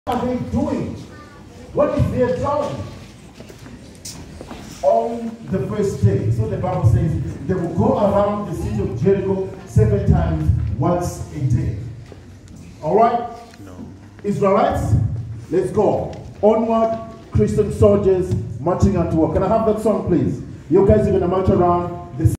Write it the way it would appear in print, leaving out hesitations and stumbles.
are they doing? What is their job? On the first day, so the Bible says, they will go around the city of Jericho 7 times once a day. All right? No. Israelites, let's go. Onward, Christian soldiers marching out to war. Can I have that song, please? You guys are going to march around